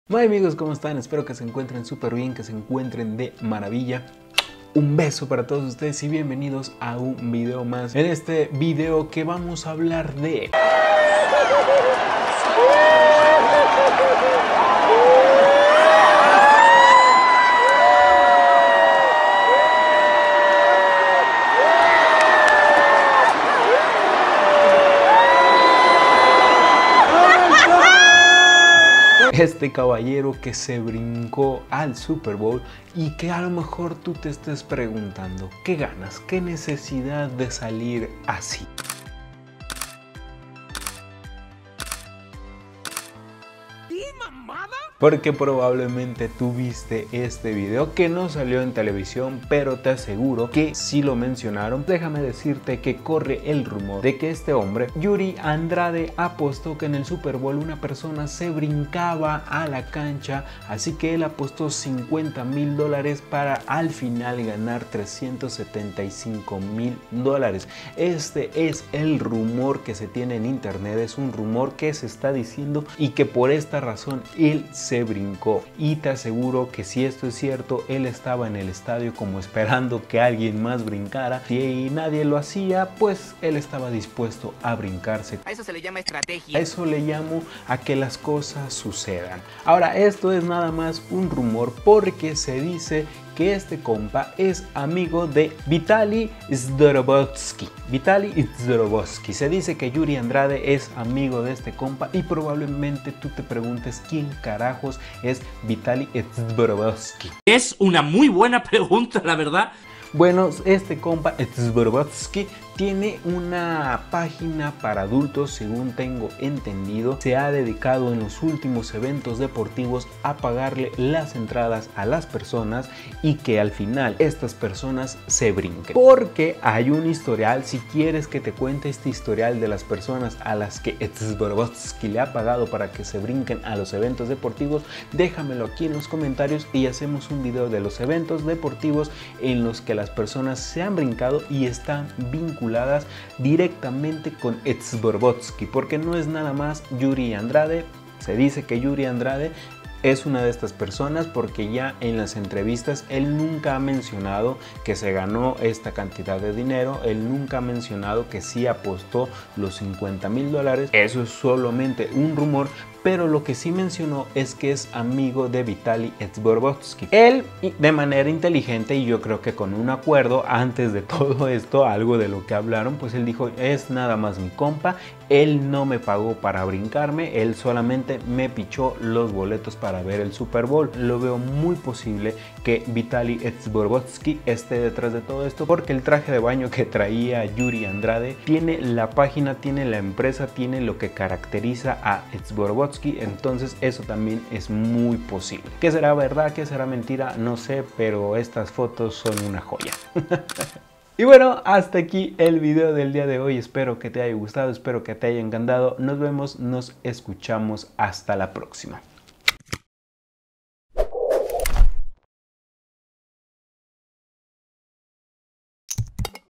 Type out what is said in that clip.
Hola amigos, ¿cómo están? Espero que se encuentren súper bien, que se encuentren de maravilla. Un beso para todos ustedes y bienvenidos a un video más. En este video que vamos a hablar de... Este caballero que se brincó al Super Bowl y que a lo mejor tú te estés preguntando, ¿qué ganas? ¿Qué necesidad de salir así? Porque probablemente tú viste este video que no salió en televisión, pero te aseguro que sí lo mencionaron. Déjame decirte que corre el rumor de que este hombre, Yuri Andrade, apostó que en el Super Bowl una persona se brincaba a la cancha, así que él apostó $50,000 para al final ganar $375,000. Este es el rumor que se tiene en internet, es un rumor que se está diciendo y que por esta razón él se brincó, y te aseguro que si esto es cierto, él estaba en el estadio como esperando que alguien más brincara, y nadie lo hacía, pues él estaba dispuesto a brincarse. A eso se le llama estrategia. A eso le llamo a que las cosas sucedan. Ahora, esto es nada más un rumor porque se dice que este compa es amigo de Vitaly Zdorovsky. Se dice que Yuri Andrade es amigo de este compa y probablemente tú te preguntes quién carajos es Vitaly Zdorovsky. Es una muy buena pregunta, la verdad. Bueno, este compa Zdorovsky tiene una página para adultos, según tengo entendido. Se ha dedicado en los últimos eventos deportivos a pagarle las entradas a las personas y que al final estas personas se brinquen. Porque hay un historial, si quieres que te cuente este historial de las personas a las que Zdorovsky le ha pagado para que se brinquen a los eventos deportivos, déjamelo aquí en los comentarios y hacemos un video de los eventos deportivos en los que las personas se han brincado y están vinculadas directamente con Zdorovsky, porque no es nada más Yuri Andrade. Se dice que Yuri Andrade es una de estas personas porque ya en las entrevistas él nunca ha mencionado que se ganó esta cantidad de dinero, él nunca ha mencionado que sí apostó los $50,000, eso es solamente un rumor. Pero lo que sí mencionó es que es amigo de Vitaly Zdorovsky. Él, de manera inteligente, y yo creo que con un acuerdo antes de todo esto, algo de lo que hablaron, pues él dijo, es nada más mi compa, él no me pagó para brincarme, él solamente me pichó los boletos para ver el Super Bowl. Lo veo muy posible que Vitaly Zdorovsky esté detrás de todo esto, porque el traje de baño que traía Yuri Andrade tiene la página, tiene la empresa, tiene lo que caracteriza a Zdorovsky. Entonces eso también es muy posible. ¿Qué será verdad? ¿Qué será mentira? No sé, pero estas fotos son una joya. Y bueno, hasta aquí el video del día de hoy. Espero que te haya gustado, espero que te haya encantado. Nos vemos, nos escuchamos. Hasta la próxima.